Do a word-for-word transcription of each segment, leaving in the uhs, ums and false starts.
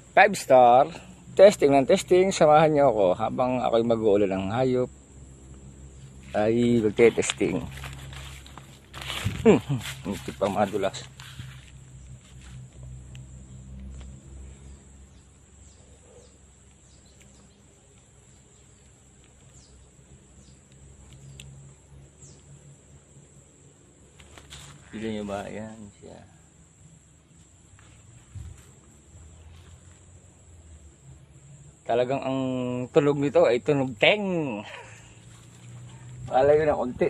five star. Testing ng testing. Samahan niyo ako habang ako'y mag-uulan ng hayop. Ay magte-testing. Hmm, hindi pa madulas. Pili nyo ba? Ayan siya. Talagang ang tunog nito ay tunog teng. Malayo na konti.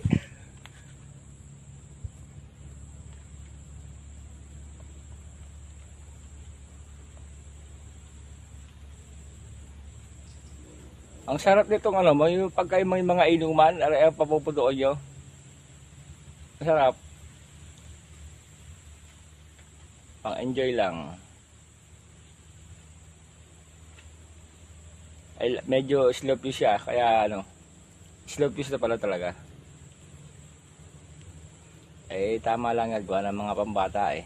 Ang sarap nitong ano mo, yung pagka may mga inuman, aray ang papuputuon nyo. Masarap. Pang enjoy lang. Ay, medyo slow fuse siya, kaya ano, slow fuse na pala talaga. Eh, tama lang yan, gawa ng mga pambata eh.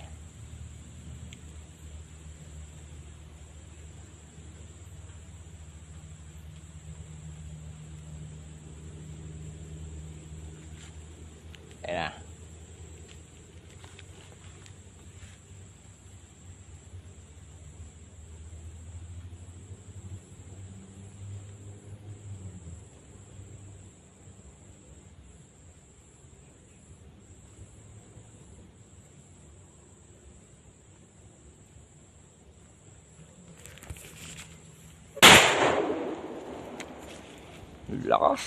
Ayan na. Lakas.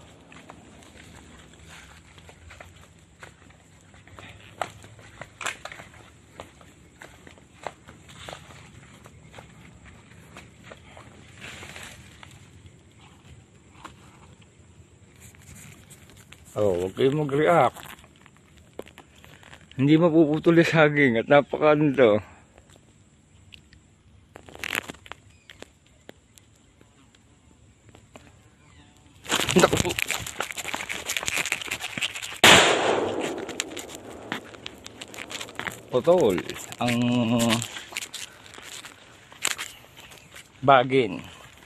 Oh, huwag kayo mag-react. Hindi mapuputol yung saging at napakaano to. Naku po. Putol ang bagin.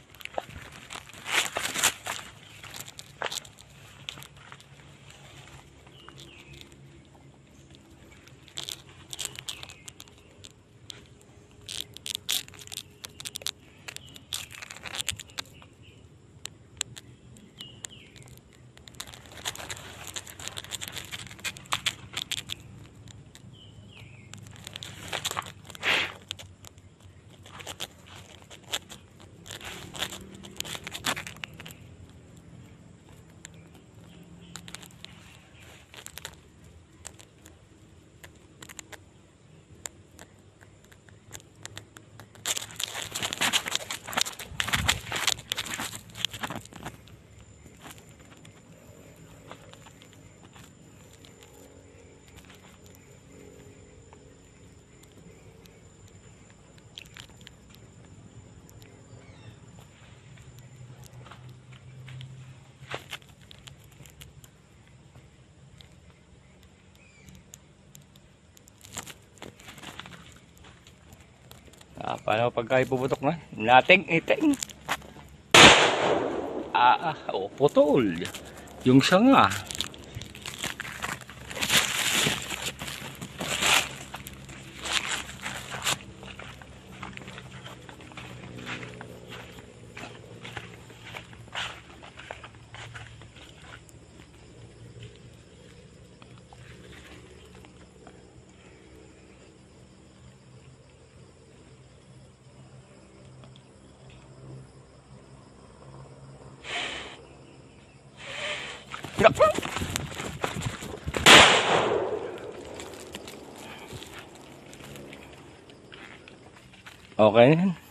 Ah, paano pagka ipuputok na? Nating iting. Ah, ah, oh, putol. Yung sanga. Okay.